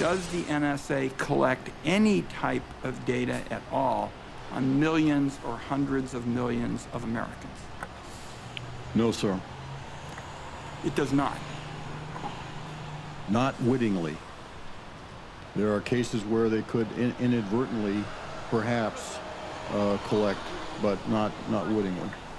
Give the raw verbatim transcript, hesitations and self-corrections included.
Does the N S A collect any type of data at all on millions or hundreds of millions of Americans? No, sir. It does not. Not wittingly. There are cases where they could in inadvertently, perhaps, uh, collect, but not, not wittingly.